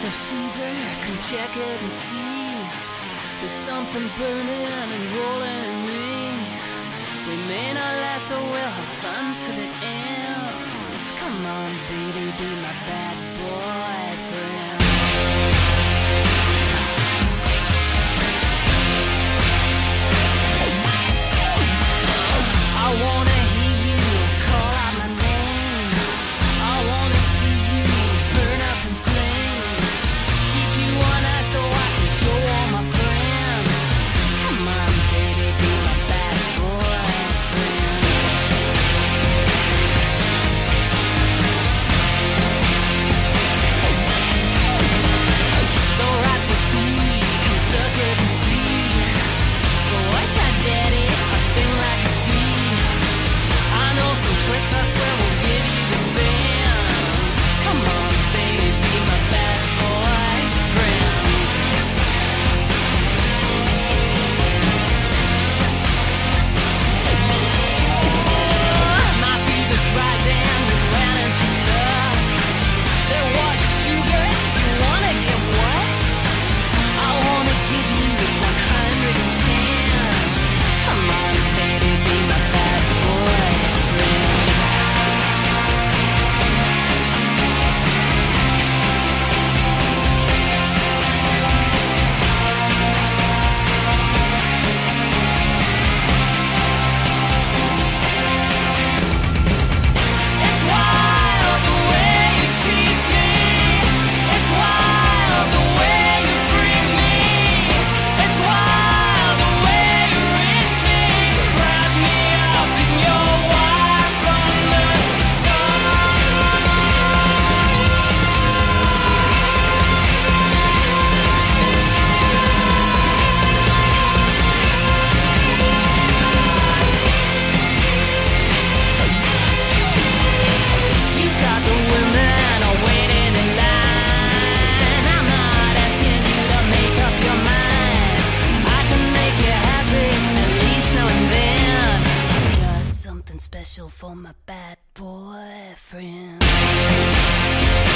a fever, come check it and see. There's something burning and rolling in me. We may not last, but we'll have fun till it ends. Come on, baby, be my bad boyfriend. I wanna hear you call out my name. I wanna see you burn up in flames. Keep you on ice so I can show all my friends. Come on, baby, be my bad boyfriend. So right to see, come suck it and see. But wish I did it, I sting like a bee. I know some tricks, I swear will give you the bands. Come on, baby, be my bad boyfriend. My fever's rising, we ran into luck. Say what, sugar, you wanna get what? I wanna give you 110. Come on, baby, be my bad boyfriend. It's wild the way you tease me. It's wild the way you free me. It's wild the way you reach me. Wrap me up in your wire from the start. You've got the women all waiting in line. I'm not asking you to make up your mind. I can make you happy, at least now and then. I've got something special for my bad boyfriend.